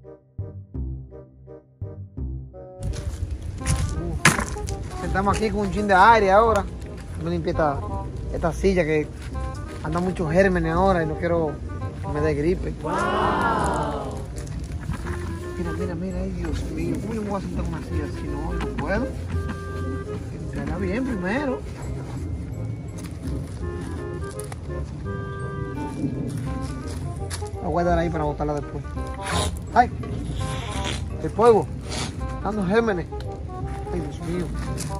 Estamos aquí con un chin de aire ahora. Me limpié esta silla que anda muchos gérmenes ahora y no quiero que me dé gripe. ¡Wow! Mira, ay Dios mío, ¿cómo yo me voy a sentar en una silla así? No puedo. Limpiarla bien primero. La voy a guardar ahí para botarla después. ¡Ay! El fuego. Dando gérmenes. Ay, Dios mío.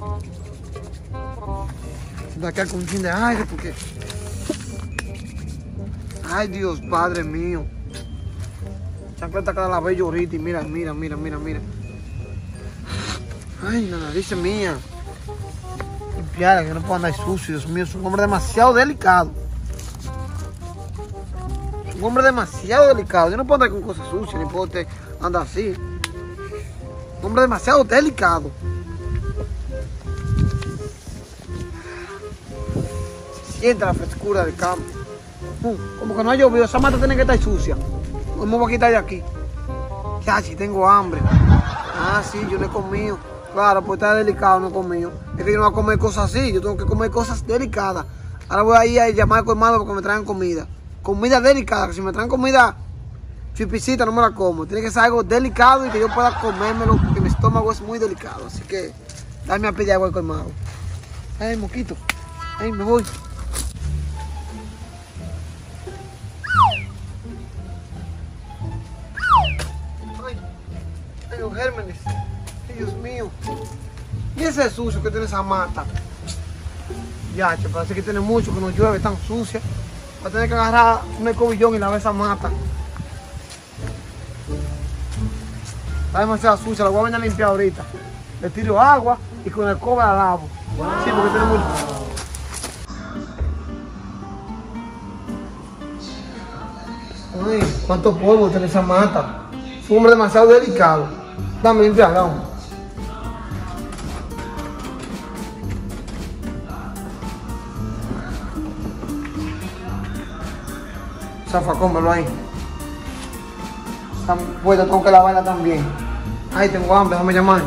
Siento acá con un chin de aire porque... Ay, Dios, Padre mío. Chancleta que la bello ahorita y mira. Ay, la nariz es mía. Limpiar, que no puedo andar sucio, Dios mío. Es un hombre demasiado delicado. Es un hombre demasiado delicado. Yo no puedo andar con cosas sucias, ni puedo andar así. Un hombre demasiado delicado. Se siente la frescura del campo. Como que no ha llovido, esa mata tiene que estar sucia. ¿Cómo me voy a quitar de aquí? Ya, si tengo hambre. Ah, sí, yo no he comido. Claro, pues está delicado, no he comido. Es que yo no voy a comer cosas así, yo tengo que comer cosas delicadas. Ahora voy a ir a llamar al colmado para que me traigan comida. Comida delicada, que si me traen comida chipicita no me la como. Tiene que ser algo delicado y que yo pueda comérmelo porque mi estómago es muy delicado. Así que dame a pedir agua al colmado. Ay, moquito. Ay, me voy. Ay, los gérmenes. Ay, Dios mío. ¿Y ese sucio que tiene esa mata? Ya, che, parece que tiene mucho, que no llueve, tan sucia. Va a tener que agarrar un escobillón y lavar esa mata. Está demasiado sucia, la voy a venir a limpiar ahorita. Le tiro agua y con el escoba la lavo. Wow. Sí, porque tiene mucho. Ay, cuánto polvo tiene esa mata. Es un hombre demasiado delicado. Dame limpiar, dame. Zafacómelo ahí. Pues tengo que lavarla también. Ay, tengo hambre, déjame llamar.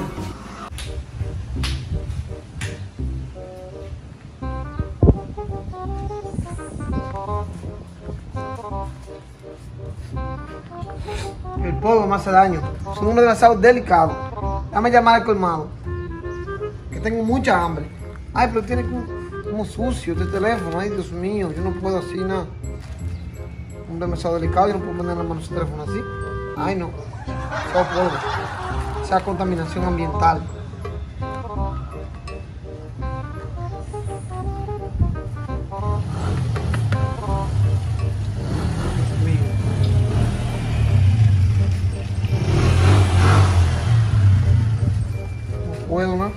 El polvo me hace daño. Es un hombre demasiado delicado. Déjame llamar al colmado. Que tengo mucha hambre. Ay, pero tiene como sucio este teléfono. Ay, Dios mío, yo no puedo así nada. Un hombre demasiado delicado, yo no puedo poner las manos en el teléfono así. Ay, no. Eso polvo. Esa contaminación ambiental. Puedo, ¿no?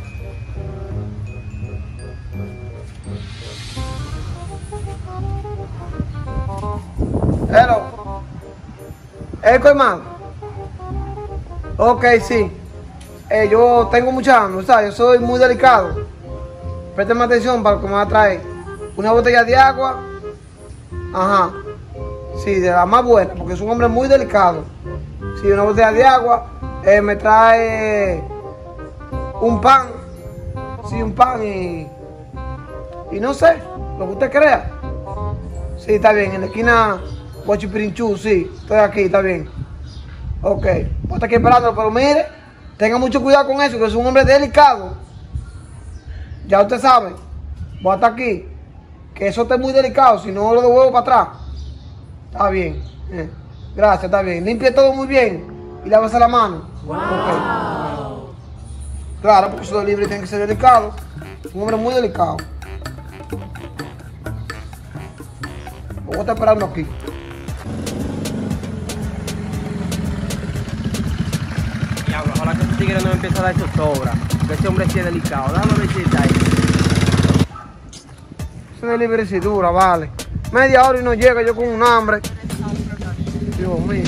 Hello. Colmado. Ok, sí. Yo tengo mucha hambre, ¿sabes? Yo soy muy delicado. Préstame atención para lo que me va a traer. Una botella de agua. Ajá. Sí, de la más buena, porque es un hombre muy delicado. Sí, una botella de agua. Me trae un pan. Sí, un pan y no sé, lo que usted crea. Sí, está bien, en la esquina Guachipirinchú, sí, estoy aquí, está bien. Ok, voy a estar aquí esperándolo, pero mire, tenga mucho cuidado con eso, que es un hombre delicado. Ya usted sabe, voy a estar aquí, que eso está muy delicado, si no lo devuelvo para atrás. Está bien, gracias, está bien. Limpie todo muy bien y lávese la mano. Wow. Okay. Claro, porque su delivery tiene que ser delicado. Un hombre muy delicado. Voy a estar esperando aquí. Diablo, ojalá que ese tigre no me empiece a dar zozobra. Porque ese hombre sí es delicado. Dame besita ahí. Ese delivery sí dura, vale. Media hora y no llega, yo con un hambre. Dios mío.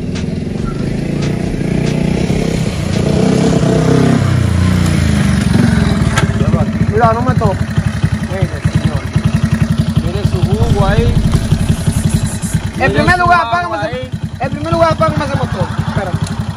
Cuidado, no me toque. Mire, señor. Mire su jugo ahí. En primer lugar, apágame ese motor. Espérate.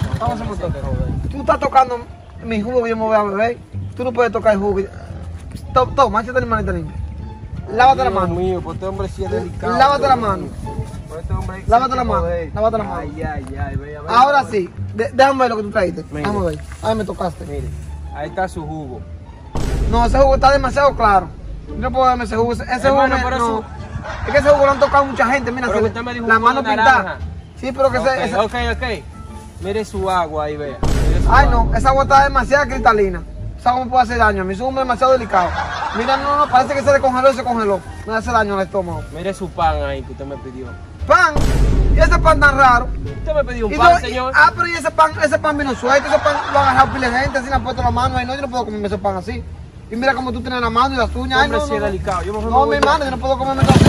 motor. Tú estás tocando mi jugo que yo me voy a beber. Tú no puedes tocar el jugo. Toma, échate la manita limpia. Lávate la mano. Mío, pues este hombre sí es delicado. Lávate la mano. Pues este hombre Lávate la mano. Lávate la mano. Ay, vea. Ahora sí, déjame ver lo que tú trajiste. Mire. Déjame ver. Ay, me tocaste. Mire, ahí está su jugo. No, ese jugo está demasiado claro. Yo no puedo darme ese jugo. Ese jugo Hermano, pero no. Es que ese jugo lo han tocado mucha gente. Mira, Pero se usted me dijo la jugo mano de pintada. naranja. Sí, pero que ese. Ok. Mire su agua ahí, vea. Mire su Ay, agua. no, esa agua está demasiado cristalina. Esa agua me puede hacer daño. A mí es un hombre demasiado delicado. Mira, no, parece que se descongeló y se congeló. Me hace daño al estómago. Mire su pan ahí que usted me pidió. Pan. Y ese pan tan raro. Usted me pidió un Y pan, no- señor. pero y ese pan vino suelto, ese pan lo ha agarrado pila de gente, así le han puesto la mano ahí, no, yo no puedo comerme ese pan así. Y mira cómo tú tienes la mano y las uñas, ay, Hombre, no, sí no, es no. delicado. Yo mejor me No, voy mi yo. mano, yo no puedo comerme eso así.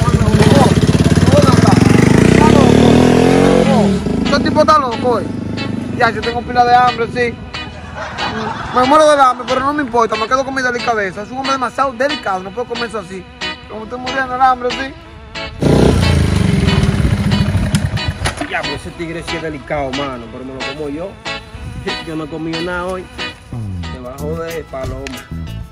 No, ese tipo está loco, Ya, yo tengo pila de hambre, sí. Me muero del hambre, pero no me importa, me quedo con mi delicadeza. Es un hombre demasiado delicado, no puedo comer eso así. Como estoy muriendo del hambre, sí. Ya, pues ese tigre sí es delicado, mano, pero me lo como yo. Yo no he comido nada hoy. Se va a joder, paloma.